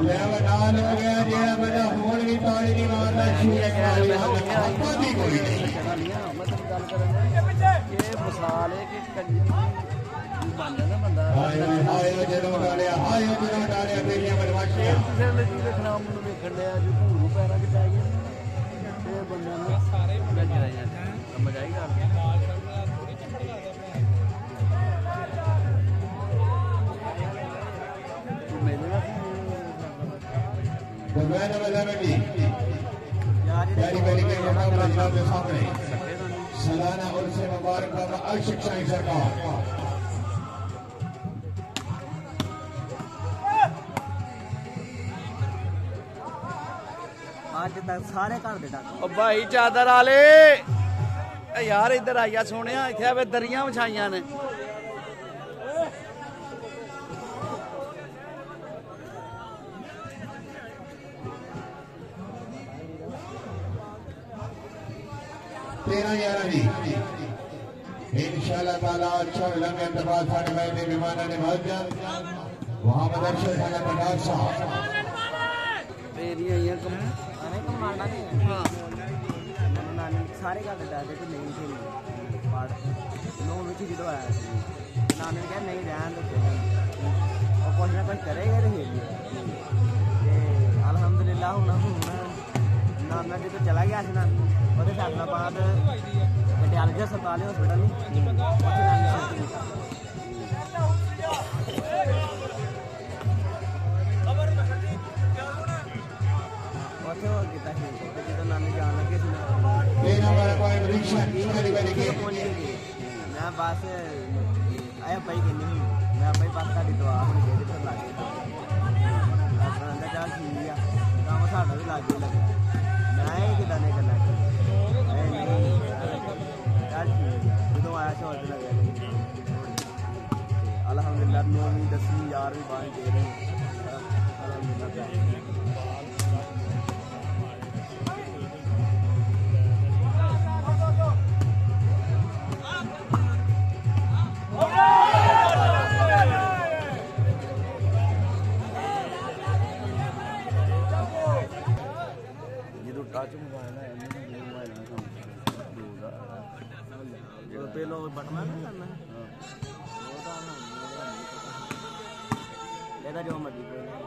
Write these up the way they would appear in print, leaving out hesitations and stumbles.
Level हो गया जेड़ा बंदा होड़ भी ताड़ी नहीं मारदा छूए वाली हालत भी कोई नहीं मतलब गल करन ये मिसाल है कि कजी बन जांदा बंदा आयो जदों डालिया बेड़ियां बदमाशियां फिर लगी देखना मुंडू देखण लिया जो घूरू पैरां च पै गया ते बंदे ने सारे बंदे जाए समझ आई गल सालाना उर्स मुबारक शिक्षा सरकार ਅੱਜ ਤੱਕ ਸਾਰੇ ਘਰ ਦੇ ਡਾਕ ਓ ਭਾਈ ਚਾਦਰ ਵਾਲੇ ਯਾਰ ਇੱਧਰ ਆਇਆ ਸੋਹਣਿਆ ਇੱਥੇ ਆਵੇ ਦਰੀਆਂ ਵਿਛਾਈਆਂ ਨੇ इंशाअल्लाह ताला अच्छा लंगर दरबार साढ़े बैठे मेहमाना ने भाजन वहां मदरसे खाना प्रकाश साहब तेरी आइयां कम अरे कम मारना नहीं हां नानी सारे का डाले तो नहीं थे पाड़ नो विच जो आया नानी ने कहा नहीं रहन दो और कुछ ना कुछ करेगा रही ते अल्हम्दुलिल्लाह हुन नाना जी तो चला गया ना और फैसला बाद पटियाला जो अस्पताल हॉस्पिटल जो नानी जान लगे मैं बस आया भाई कहनी मैं भाई बस तारी दुआ होनी चाहिए फिर लागे चल ठीक है काम साडा भी लागे लगे मैं कि नहीं करना जो आया से लगे अल्हम्दुलिल्लाह 9वीं 10वीं 11वीं 12वीं दे रहे टच मोबाइल है मोबाइल पहले बटना नहीं करना लेदा जो मर्जी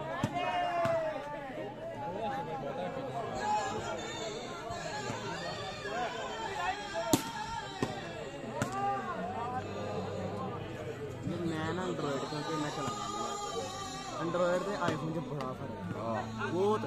मैं ना एंड्रॉइड क्योंकि मैं चला एंड्रॉइड से आईफोन से बड़ा फर्क बहुत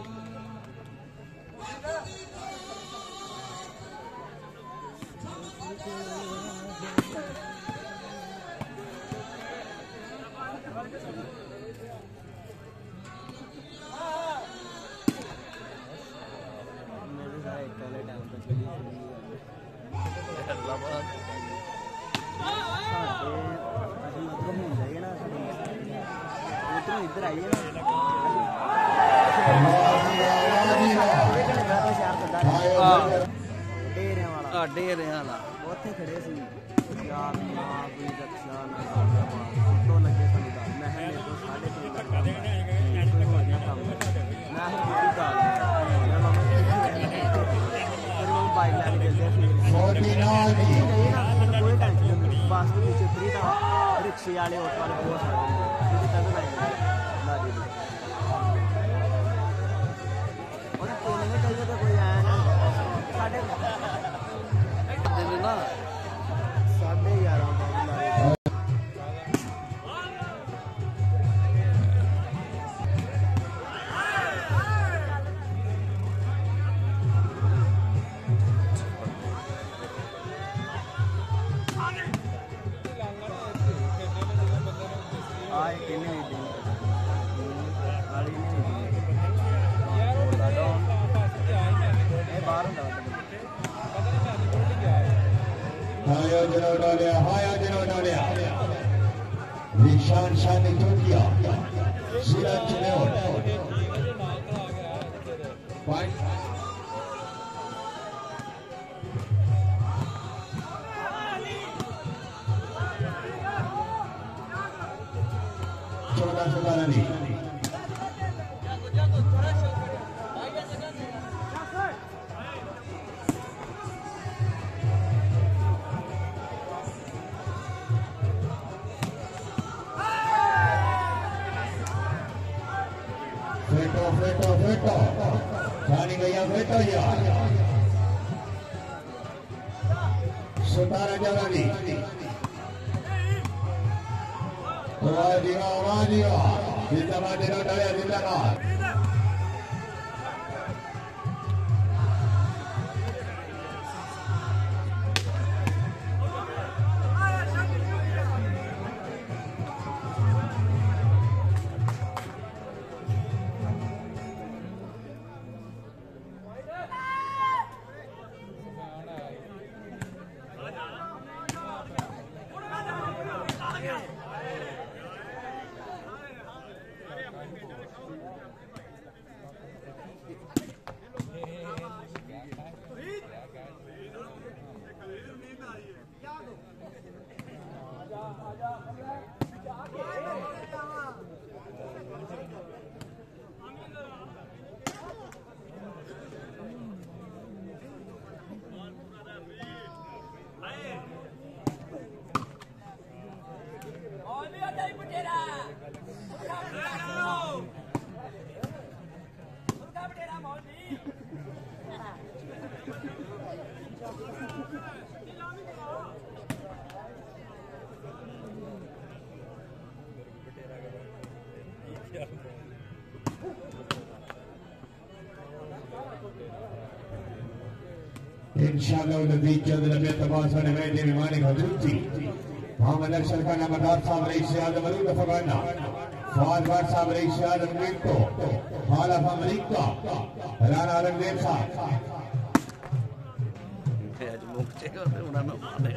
इधर आइए ना डेरे वाला ਉੱਥੇ ਖੜੇ ਸੀ ਯਾਰ ਨਾ ਕੋਈ ਰਕਸ਼ਾ ਨਾ ਤੋਂ ਲੱਗੇ ਸੰਦਾ ਮੈਂ ਮੇਰੇ ਤੋਂ 3.5 ਲੱਖ ਕੋਈ ਹੋ ਗਿਆ ਕੰਮ ਮੈਂ ਹੁਣ ਕੀ ਕਰ ਮੈਂ ਮਾਮਾ ਫਿਰ ਬਾਈਕ ਲੈ ਕੇ ਚੱਲਦੇ ਸੀ ਕੋਈ ਟੈਨਸ਼ਨ ਨਹੀਂ ਬੱਸ ਦੇ ਵਿੱਚ ਉਤਰੀ ਤਾਂ ਰਿਕਸ਼ੇ ਵਾਲੇ ਆਟੋ ਵਾਲੇ ਬਹੁਤ ਸਾਰੇ ਉਹਦੇ ਤੱਕ ਲਾ ਦੇ ਉਹਨੇ ਕੋਲ ਨਹੀਂ ਚਾਹੀਦਾ ਤਾਂ ਕੋਈ ਆਇਆ ਨਾ ਸਾਡੇ ना 11:30 आए किन्ने दी आली नहीं यार वो ए बाहर होता हाया जनो डालिया निशान शान ने क्यों किया सूरज ने पॉइंट छोटा नहीं Feto. Sani gaya Feto ya. Sutara Jalani. Wajia. Kita madira daya tindakan. इंशाअल्लाह नजदीक चंद लगे तबास ने बैठे विमानी हजरती मोहम्मद अरशद का नंबरदार साहब रईस आजम मरूद फगाना फौजदार साहब रईस आजम को हालफ अमेरिका राणा रणदेव साहब आज मुझे और उन्होंने माने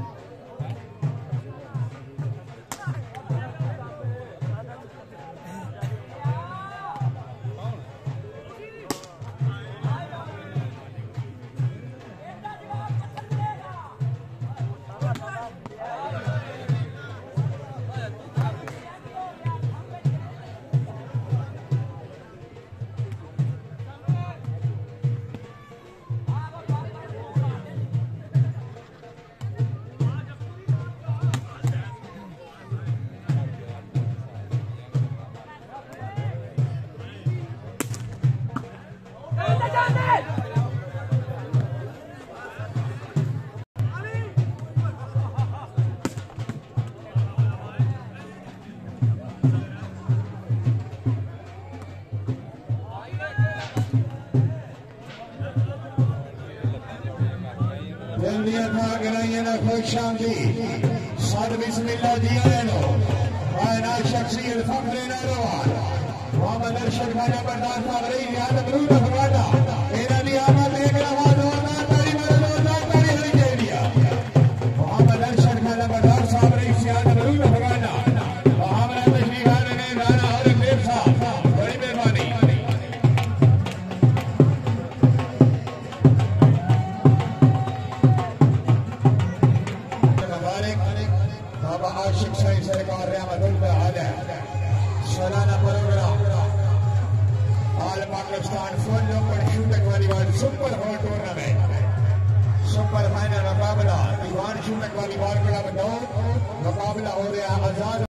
खुश शांति सद बिस्मिल्लाह जी आनो कायनात शख्सियत फख्र नरवान मोहम्मद अरशद खान नंबरदार साहब रही याद मरूद फगाना मेरा दी आमद एक आवाज होना तारी हरी जेलिया मोहम्मद अरशद खान नंबरदार साहब रही याद मरूद फगाना मोहम्मद तशरीफ खान ने राणा रणदेव साहब बड़ी मेहरबानी आशिक शाही सरकार सालाना program all Pakistan full open shooting volleyball super hot tournament super final मुकाबला दीवान शूटिंग वॉलीबॉल क्लब 9 मुकाबला हो रहा आजाद